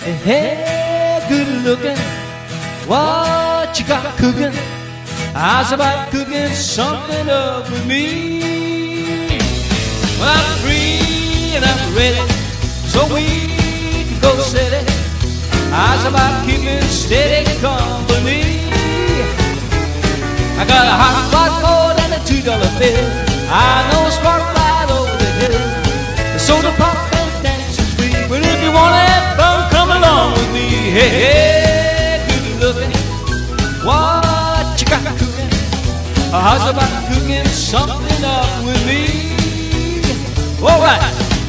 Hey, good looking, what you got cooking? How's about cooking something up with me? Well, I'm free and I'm ready, so we can go steady. How's about keeping steady company? I got a hot whiteboard and a $2 bill. I know a spark right over the hill. The soda pop and dancing free. But if you want to have fun, come along with me. Hey, hey, good looking, what you got cooking? How's about cooking something up with me? All right.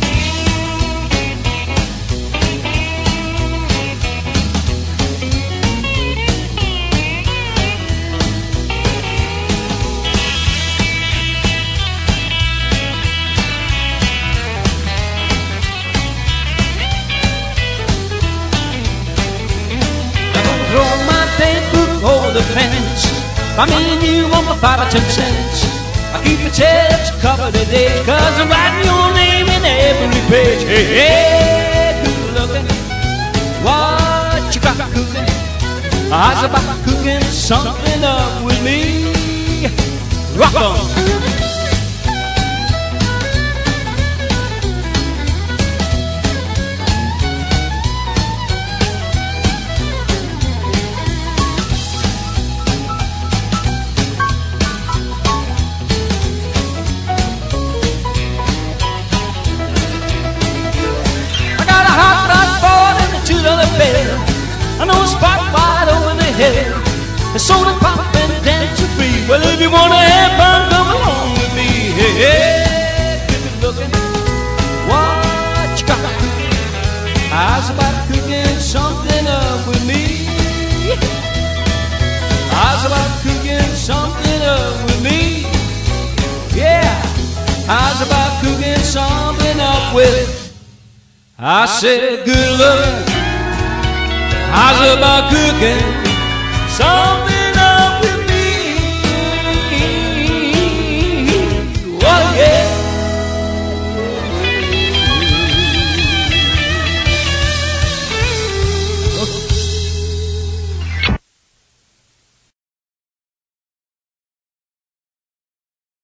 Throw my daybook over the fence. I mean you want for 5 or 10 cents. I keep the chips covered today, 'cause I'm writing your name in every page. Hey, hey, good looking, what you got cooking? How's about cooking something up with me? Rock on! I know a spot wide over the hill. The soda pop and dancing free. Well, if you wanna have fun, come along with me. Hey, hey, good looking, what you got cooking? How's about cooking something up with me? How's about cooking something up with me? Yeah, how's about cooking something up with? I said good looking, how's about cooking?